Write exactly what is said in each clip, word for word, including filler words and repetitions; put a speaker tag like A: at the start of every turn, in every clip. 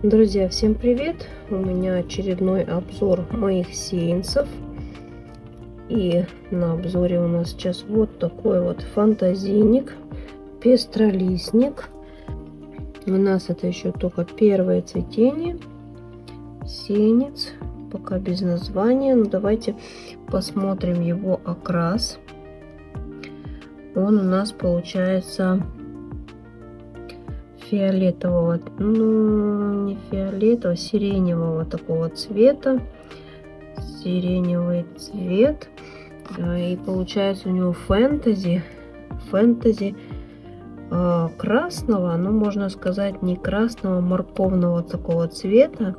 A: Друзья, всем привет! У меня очередной обзор моих сеянцев. И на обзоре у нас сейчас вот такой вот фантазийник, пестролистник. У нас это еще только первое цветение. Сеянец, пока без названия. Ну, давайте посмотрим его окрас. Он у нас получается фиолетового, ну не фиолетового, сиреневого такого цвета. Сиреневый цвет. И получается у него фэнтези. Фэнтези э, красного, ну можно сказать не красного, морковного такого цвета.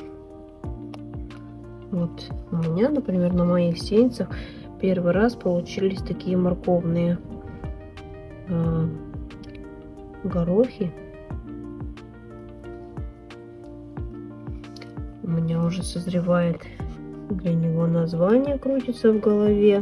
A: Вот у меня, например, на моих сеянцах первый раз получились такие морковные э, горохи. У меня уже созревает для него название, крутится в голове.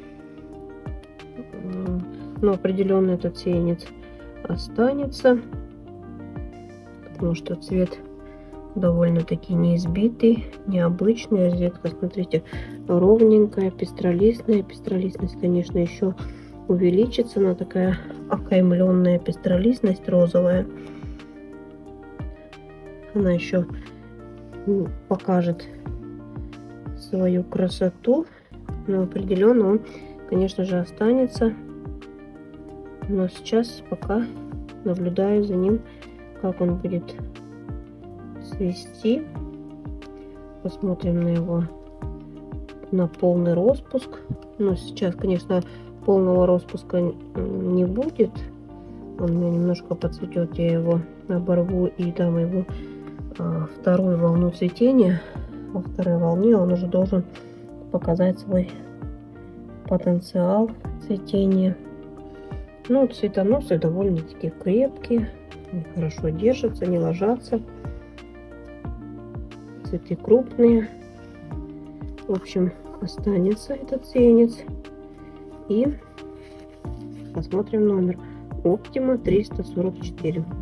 A: Но определенно этот сеянец останется, потому что цвет довольно-таки неизбитый, необычный. Розетка, смотрите, ровненькая, пестролистная. Пестролистность, конечно, еще увеличится. Она такая окаймленная пестролистность, розовая. Она еще покажет свою красоту, но определенно он, конечно же, останется. Но сейчас пока наблюдаю за ним, как он будет цвести. Посмотрим на его на полный распуск. Но сейчас, конечно, полного распуска не будет. Он у меня немножко подцветет, я его оборву и дам его а, вторую волну цветения. Во второй волне он уже должен показать свой потенциал цветения. Ну, цветоносы довольно-таки крепкие, они хорошо держатся, не ложатся. Цветы крупные. В общем, останется этот сеянец. И посмотрим номер. Оптима триста сорок четыре.